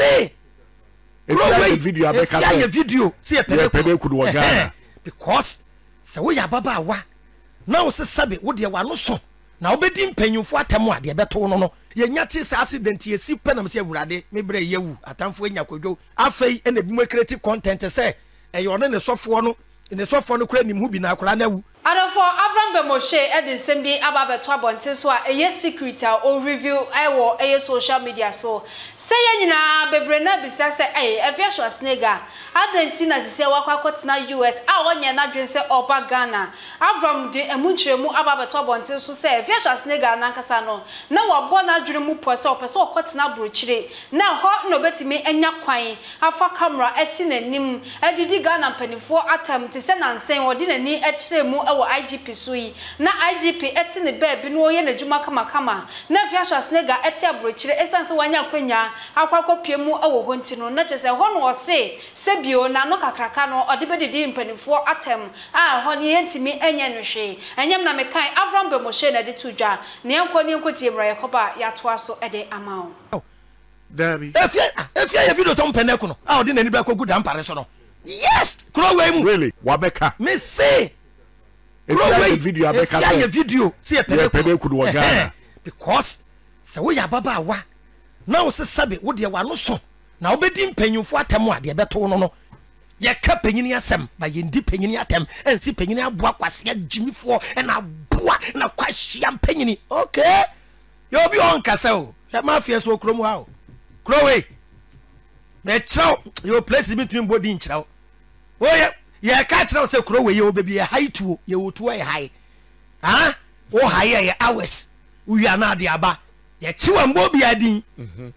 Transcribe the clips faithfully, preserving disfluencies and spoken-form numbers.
say If video if you video see a pede could work because so we are baba wa now se sabe wo de wa no so na obedi mpanyufo atemu ade beto no no ye nyate sa accident ye si penam se awurade me bre yewu atamfo enya kwadwo afei ene bi mo create content se e yo ne sofo no ne sofo no kura nim hu bi na akora na wu Adofo Avraham Moshe edin sembi ababeto abonte so a eye secret o review ewo eye social media so say nyina bebre na bisa se eh Afia Schwarz nega adentina sise wakwakotina U S a onye na dwen se oba Ghana Avraham de emunchiremu ababeto abonte so se Afia Schwarz nega na nkasa no na wabo na dwen mu pose opese okotina brochire na ho no betimi enya kwan afa camera esi nanim edidi Ghana mpanifo atam te se nansen odi nani ekire mu ewo I G P sui na I G P eti ne baby no ye na djuma kama kama na Afia Schwarz nega eti abrochire esanse wanya kwanya akwakopie mu ewo honti no na chese ho no ose sebio na no kakraka no odebedidi mpanifo atem a ho ne yentimi enye nhwe enyem na mekan Avraham Moshe na de tudwa ne enko ne enko tie bra yakoba yatoa so ede amawo Dabi Afia Afia ye video so mpaneko no a odi nani ba kogu dampare so no yes kro we mu really wabeka me say if you video abeka say if you video see a pede could work because so we are baba wa now se sabe wo de wa no so na obedi mpanyufo atemu ade beto no no ye ka panyini asem ba ye ndi panyini atem ensi panyini aboa kwase agimifo na aboa na kwahia panyini okay yo bi on kasa o ya mafia so kromu ha o krowe me chao your place between body nchirawo o ye ye ka chirawo se krowe ye obebi ye high to ye wotu ye high ha o high ye hours we are na de aba ye chiwa mbobi adin mhm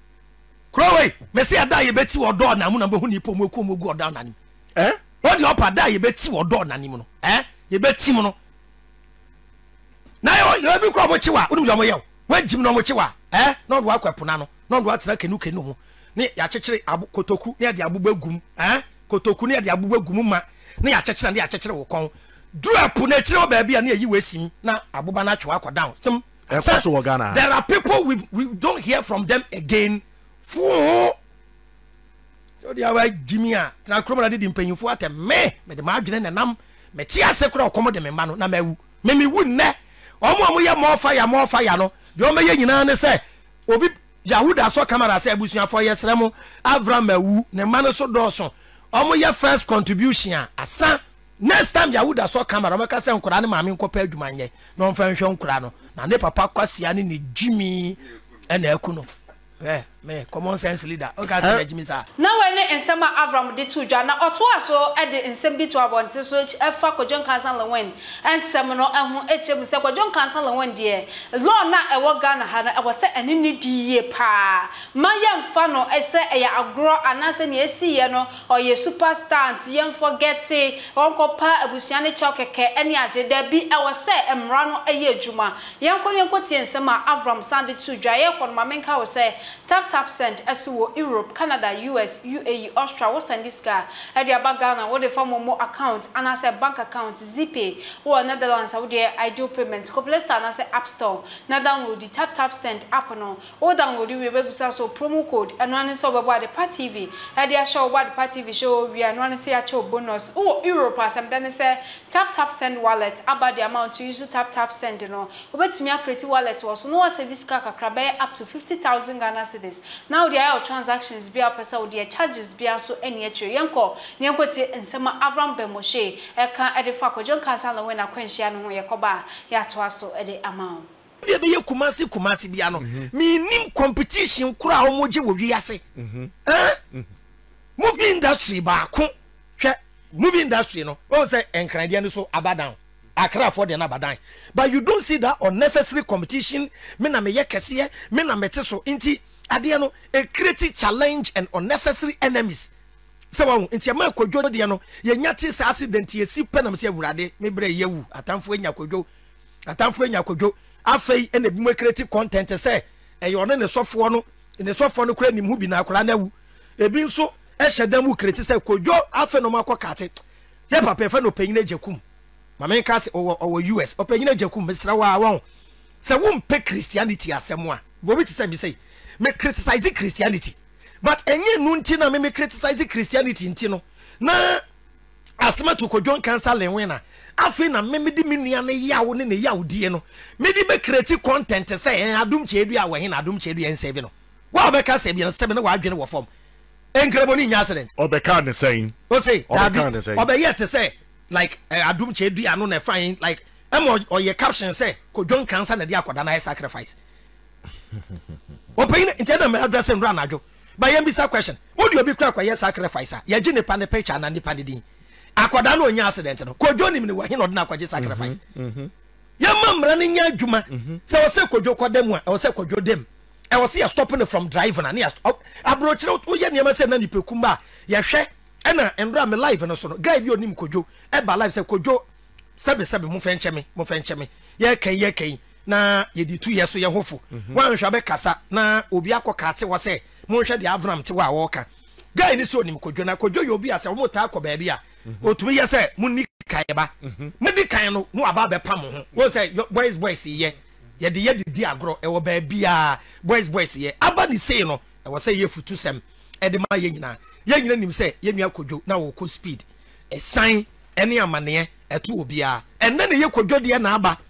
krowe me se ada ye beti odo na mu na behu ni pomu eku ogu odo na nim eh o de opa da ye beti odo na nim no eh ye beti mu no na yo yo bi kro bo chiwa unu yo mo ye wa jim no mo chiwa eh no do akwapuna no no do atira kenu kenu ho ni ya chechire kotoku ni de abugba gum eh kotoku ni de abugba gum ma ni ya chechire ni ya chechire wo kon drop na chire ba bia na yi wesim na abuba na twa akwa down sim so Ghana there are people we we don't hear from them again fu so dia wa jimia na kroma de mpanyufo atem me me de ma adwene nanam me ti ase kura okomo de me ma no na mawu me me wu nne omo omo ye mo fa ya mo fa ya no de o me ye nyina ne se obi Yahuda so camera say abusuafo yesremu Avraham awu ne mane so doso omo ye first contribution asa next time Yahuda so camera o meka say nkura ne maame nkopa adwumanye no mfa nhwe nkura no na ne papa kwasia ne ne jimi ena aku no eh me common sense leader o ka say jimi sa na we ne ensema Avraham de tudwa na oto aso e de ensem bi to abonte so efa kojon Nkansah LilWin ensem no ehu echebu se kojon Nkansah LilWin de law na ewo Ghana ha na ewo se ene ni diye pa ma yemfa no ese eya agro anase ne esiye no oye superstar anti yem forget onko pa abusia ne chokeke ene ade da bi ewo se emra no eye adwuma yenko yenko tie ensema Avraham sande tudwa ye kono ma menka wo se tap tap send esuwo Europe, Canada, U S, U A E, Australia, what send this car? Edi aba Ghana, what the form more account, and I say bank account, Zippy, or Netherlands, how the ideal payments, couple star, and I say App Store. Now download the tap tap send app no, or download the website so promo code, and one is over by the Part T V. Edi a show about the Part T V show, we are one say a show bonus. Oh, Europe, as I'm done say tap tap send wallet, about the amount to use to tap tap send, you know. But me a create wallet was no one service car crabbe up to fifty thousand Ghana cedis. Now the our transactions be a person with charges be also any at your yanko. Nyanko and Sama Avraham Moshe, a can edify John Nkansah LilWin a quenchian yakoba, yatwaso at the amount. Be a kumasi kumasi biano. Me nim competition kura omoji wo wiase. Eh? Movie industry ba ko. Movie industry no. O say enkrandia so abadan. Akra for the abadan. But you don't see that unnecessary competition. Me na me ye kese, me na mete so inti ade no a create challenge and unnecessary enemies. So inti ma kodwo de no ye nyate sa accident ye si penam se awurade me bre yewu atamfo enya kodwo atamfo enya kodwo afei ene bi mo create content say e yo ne sofo no ne sofo no kura nim hu bi na akora na wu ebi nso e hyedam wu create say kodwo afei no makokate ye papa fe no panyina jakum mama nka se o U S o panyina jakum mesra wa won se wo mpe Christianity asemo a bo bi ti say me say me criticize Christianity but enye nu nti na me criticize Christianity nti no na asema to kodwo Nkansah LilWin na afi na me me di menua ne yawo ne ne yawo die no me di be create content say en adum chedu a we hin adum chedu en save no wa be ka say bi na step na wa adwene wo form enkrebo ni nya accident obeka ne saying o say obeka ne saying obe yet say like adum chedu anu na fine like em or your caption say kodwo Nkansah na di akoda na sacrifice open instead of me address and run adwo by yembisa question what do you be crack kwa sacrifice ya ji ne pa ne picture na nipa ne din akoda no nya accident no kodwo nim ne wa hin odna kwaje sacrifice mhm ya mamra ne nya adwuma se wo se kodwo kodam a wo se kodwo dem e wo se ya stopping from driving na ya abrochire wo ye ne ma se na nipekum ba ya hwe e na enra me live no so no guy bi onim kodwo e ba live se kodwo sebe sebe mu fe ncheme mu fe ncheme ye kan ye kan na ye di two years so ye hofo wan hwa be kasa na obi akoka te wo se mu hwe de Avraham te wa wo ka guy ni so onim kodwo na kodwo ye obi ase wo ta akọ ba bia otumi ye se munni kan ba mudi kan no no aba be pam ho wo se boys boys ye ye de ye di agro e wo ba bia boys boys ye aba ni say no e wo se ye futu sem e de ma ye nyina ye nyina nim se ye nua kodwo na wo ko speed e sign ene amane etu obia enne ne ye kodwo de na aba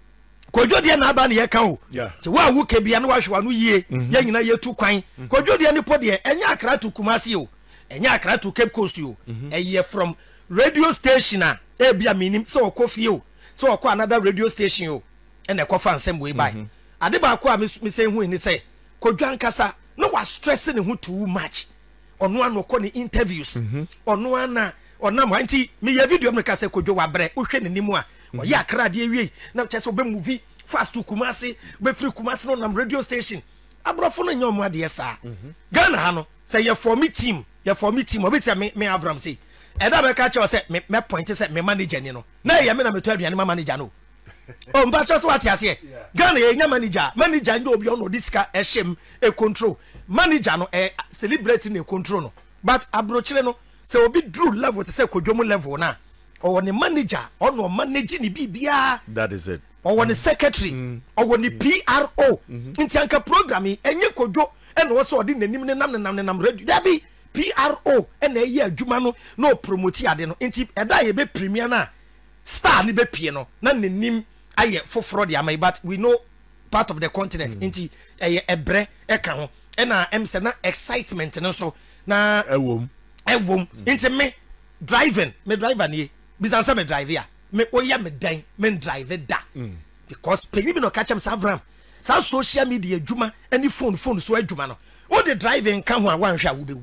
kodwo de na aba ne ye kan o ti wa wu ke bia na wa hwa no yie ye nyina ye tu kwan kodwo de ne po de enya akra tu Kumasi o enya akra to Cape Coast o eye from radio station a e bia minim so okofie o so okọ another radio station o ene kofa nsem we by ade ba ko a me say hu ni say kodwo Nkansah no was stressing ne hu too much ono an okọ ni interviews ono ana onam anti me ye video me ka say kodwo wa bre o hwe ne nimu a o ya akra de wie na chese obe movie fast to Kumasi be free Kumasi no nam radio station abrofo no nyom ade sa Ghana ha no say ye for me team ye for me team obi me me Avraham say e da be ka che say me me point say me manager ni no na ye me na me to aduane ma manager no o mba cho so ati ase Ghana ye nya manager manager ndi obi ono disika e shem e control manager no e celebrating e control no but abrochire no say obi drew level to say kodwomu level na o ne manager ono manage ni bibia that is it o ne secretary o ne P R O nti anka programming enye kodwo ene wo so odi nanim ne nam ne nam ne nam radio da bi P R O ene ye adwuma no no promote ade no nti eda ye be premier na star ni be pie no na nanim aye foforo de amai but we know part of the continent nti eye ebre e ka ho ena em se na excitement no so na ewom ewom nti me driving me driver ni bisansa me drive ya me oya me dan me drive da because penny me no catch am Avraham sa social media adwuma any phone phone so adwuma no o de driving ka ho a wan hwa wo bewu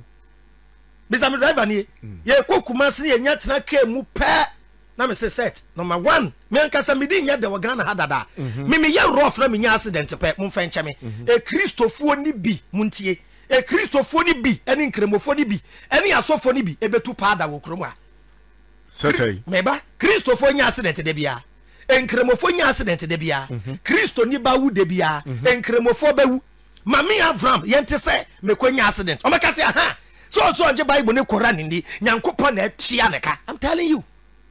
bisa me driver ni ye ko Kumasi ni enya tena ka mu pa na me se set number one me Nkansah me di nya de Ghana hadada me me ye rough na me nya accident pa mu fa nche me e Christopher ni bi muntie e Christopher ni bi eni nkremofo ni bi eni asofo ni bi e betu pada wo kromu a say meba Christopher nya accident de bia enkremofo nya accident de bia Christo ni ba wu de bia enkremofo ba wu mami Avraham yente se me ko nya accident o meka se aha so so anje Bible ne Quran ndi nyankopo na atia ne ka I'm telling you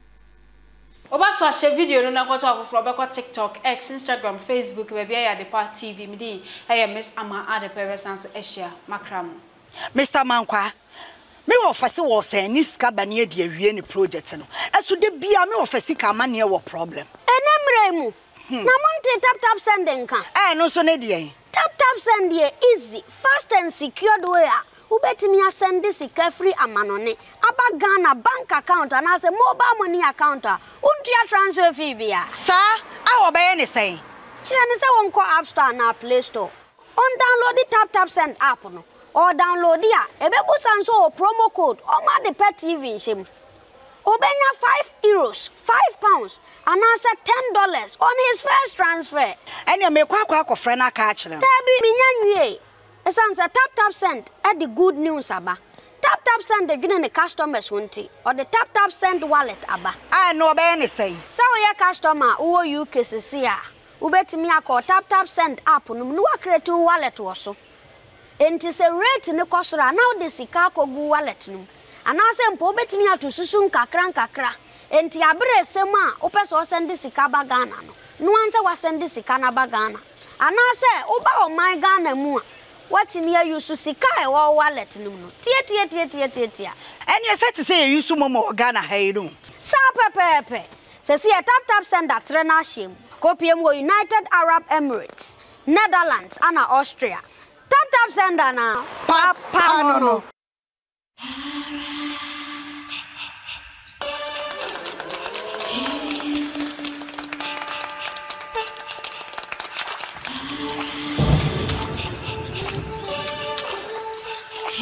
oba so a video no na kwato afofro be ko TikTok, X, Instagram, Facebook be bia ya de pa T V mi di eh Miss Ama ade peresan so ehia makram Mister Mankwa me wo fase wo se ni ska bane e de awie ni project no eso de bia me wo fase ka ma ne wo problem enemre mu na monte tap tap sending ka eh no so ne de tap tap send e easy fast and secured way ubetimi send this free amanone aba Ghana bank account and as a mobile money account untia transfer fee bia sa awo be ne say kire ne say won ko App Store na Play Store on download the tap tap send app no or download ya ebebu sanso promo code o ma de pet T V shim obenya five euros five pounds and answer ten dollars on his first transfer ene me kwa kwa akofre na ka akire tabi minyanwie esanse tap tap send at the good news aba tap tap send the gina the customers wanti or the tap tap send wallet aba ah no be ne say so your customer wo U K C C a ubetimi akọ tap tap send app no no create wallet wo so enti se rate ne kosora now the sika kogu wallet no anase mpo ubetimi atususu nkakra nkakra enti abre sema opeso send sika ba Ghana no no anse wa send sika na ba Ghana anase uba o my Ghana mu What me you su sika e wo wallet no no. Tie tie tie tie tie tie. And you said to say you su momo Ghana haydo. Sa pepepe. Se si tap tap send that trainer shim. Kopiem wo United Arab Emirates, Netherlands, and Austria. Tap tap send na. Papa no no.